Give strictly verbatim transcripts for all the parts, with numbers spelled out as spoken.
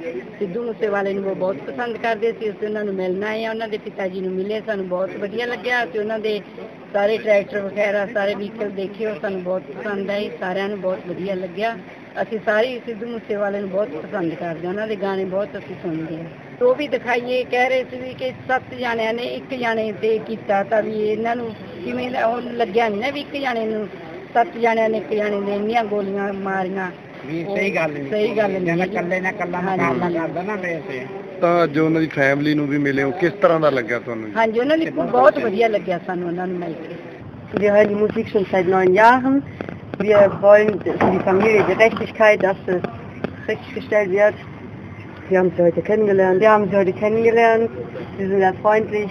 ਸਿੱਧੂ ਮੂਸੇਵਾਲੇ ਨੂੰ ਉਹ ਬਹੁਤ ਪਸੰਦ ਕਰਦੇ ਸੀ। ਅਸੀਂ ਉਹਨਾਂ ਨੂੰ ਮਿਲਣਾ ਹੈ, ਉਹਨਾਂ ਦੇ ਪਿਤਾ ਜੀ ਨੂੰ ਮਿਲੇ, ਸਾਨੂੰ ਬਹੁਤ ਵਧੀਆ ਲੱਗਿਆ। ਅਤੇ ਉਹਨਾਂ ਦੇ ਸਾਰੇ ਟਰੈਕਟਰ ਵਗੈਰਾ ਸਾਰੇ ਵਹੀਕਲ ਦੇਖੇ, ਉਹ ਸਾਨੂੰ ਬਹੁਤ ਪਸੰਦ ਆਏ, ਸਾਰਿਆਂ ਨੂੰ ਬਹੁਤ ਵਧੀਆ ਲੱਗਿਆ। ਅਸੀਂ ਸਾਰੇ ਸਿੱਧੂ ਮੂਸੇਵਾਲੇ ਨੂੰ ਬਹੁਤ ਪਸੰਦ ਕਰਦੇ ਹਾਂ, ਉਹਨਾਂ ਦੇ ਗਾਣੇ ਬਹੁਤ ਅਸੀਂ ਸੁਣਦੇ ਹਾਂ। ਉਹ ਵੀ ਦਿਖਾਈਏ, ਕਹਿ ਰਹੇ ਸੀ ਵੀ ਕਿ ਸੱਤ ਜਾਣਿਆਂ ਨੇ ਇੱਕ ਜਾਣੇ 'ਤੇ ਕੀਤਾ, ਤਾਂ ਵੀ ਇਹਨਾਂ ਨੂੰ ਕਿਵੇਂ ਉਹ ਲੱਗਿਆ ਨਹੀਂ ਨਾ ਵੀ ਇੱਕ ਜਾਣੇ ਨੂੰ ਸੱਤ ਜਾਣਿਆਂ ਨੇ ਇੱਕ ਜਾਣੇ ਨੇ ਇੰਨੀਆਂ ਗੋਲੀਆਂ ਮਾਰੀਆਂ। ਸਹੀ ਗੱਲ ਸਹੀ ਗੱਲ ਨਹੀਂ, ਇਕੱਲੇ ਨਾਲ ਇਕੱਲਾ ਮੁਕਾਬਲਾ ਕਰਦਾ ਨਾ ਵੈਸੇ। ਤਾਂ ਜੋ ਉਹਨਾਂ ਦੀ ਫੈਮਿਲੀ ਨੂੰ ਵੀ ਮਿਲੇ, ਉਹ ਕਿਸ ਤਰ੍ਹਾਂ ਦਾ ਲੱਗਿਆ ਤੁਹਾਨੂੰ? ਹਾਂਜੀ, ਉਹਨਾਂ ਦੀ ਬਹੁਤ ਵਧੀਆ ਲੱਗਿਆ ਸਾਨੂੰ ਉਹਨਾਂ ਨੂੰ ਮਿਲ ਕੇ। Wir hören die Musik schon seit neun Jahren. Wir wollen für die Familie Gerechtigkeit, dass es richtig gestellt wird. Wir haben sie heute kennengelernt. Wir haben sie heute kennengelernt. Sie sind sehr freundlich.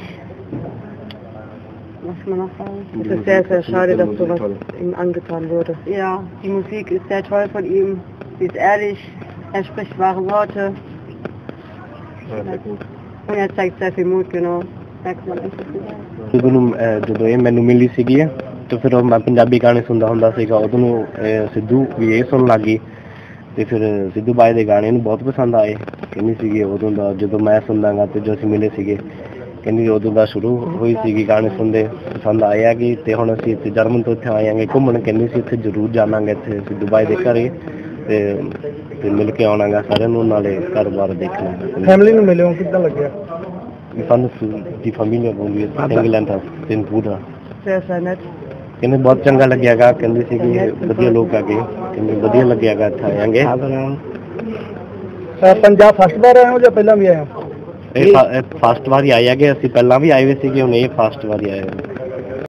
Was kann man noch sagen? Es ist sehr, sehr schade, dass sowas ihm angetan wurde. Ja, die Musik ist sehr toll von ihm. Sie ist ehrlich. Er spricht wahre Worte. Und er zeigt sehr viel Mut, genau. ਜਦੋਂ ਜਦੋਂ ਇਹ ਮੈਨੂੰ ਮਿਲੀ ਸੀਗੀ ਤੇ ਫਿਰ ਮੈਂ ਪੰਜਾਬੀ ਗਾਣੇ ਸੁਣਦਾ ਹੁੰਦਾ ਸੀਗਾ, ਉਦੋਂ ਨੂੰ ਸਿੱਧੂ ਵੀ ਇਹ ਸੁਣਨ ਲੱਗ ਗਈ ਤੇ ਫਿਰ ਸਿੱਧੂ ਬਾਈ ਦੇ ਗਾਣੇ ਨੂੰ ਬਹੁਤ ਪਸੰਦ ਆਏ। ਕਹਿੰਦੀ ਸੀਗੀ ਉਦੋਂ ਦਾ ਜਦੋਂ ਮੈਂ ਸੁਣਦਾਗਾ ਤੇ ਜੋ ਅਸੀਂ ਮਿਲੇ ਸੀਗੇ, ਕਹਿੰਦੀ ਉਦੋਂ ਦਾ ਸ਼ੁਰੂ ਹੋਈ ਸੀਗੀ ਗਾਣੇ ਸੁਣਦੇ, ਪਸੰਦ ਆਇਆ ਕਿ ਤੇ ਹੁਣ ਅਸੀਂ ਇੱਥੇ ਜਰਮਨ ਤੋਂ ਇੱਥੇ ਆਏ ਆਂਗੇ ਘੁੰਮਣ। ਕਹਿੰਦੀ ਸੀ ਇੱਥੇ ਜ਼ਰੂਰ ਜਾਵਾਂਗੇ, ਇੱਥੇ ਸਿੱਧੂ ਬਾਈ ਦੇ ਘਰੇ ਤੇ ਤੇ ਮਿਲ ਕੇ ਆਉਣਾਗਾ ਸਾਰਿਆਂ ਨੂੰ, ਨਾਲੇ ਘਰ-ਬਾਰ ਦੇਖਣਾ। ਫੈਮਿਲੀ ਨੂੰ ਮਿਲਿਓ, ਕਿੱਦਾਂ ਲੱਗਿਆ? Wir fanden die Familie, wo wir kennengelernt haben, den Bruder. Sehr, sehr nett. ਕਹਿੰਦੇ ਬਹੁਤ ਚੰਗਾ ਲੱਗਿਆਗਾ, ਕਹਿੰਦੇ ਸੀ ਕਿ ਵਧੀਆ ਲੋਕ ਆ ਗਏ, ਕਹਿੰਦੇ ਵਧੀਆ ਲੱਗਿਆਗਾ ਇੱਥੇ ਆਏਂਗੇ। ਪੰਜਾਬ ਫਸਟ ਵਾਰ ਆਏ ਹੋ ਜਾਂ ਪਹਿਲਾਂ ਵੀ ਆਏ ਹੋ? ਇਹ ਫਸਟ ਵਾਰ ਹੀ ਆਏ ਹੈਗੇ ਅਸੀਂ, ਪਹਿਲਾਂ ਵੀ ਆਏ ਹੋਏ ਸੀਗੇ, ਹੁਣ ਇਹ ਫਸਟ ਵਾਰ ਹੀ ਆਏ ਹੋਏ।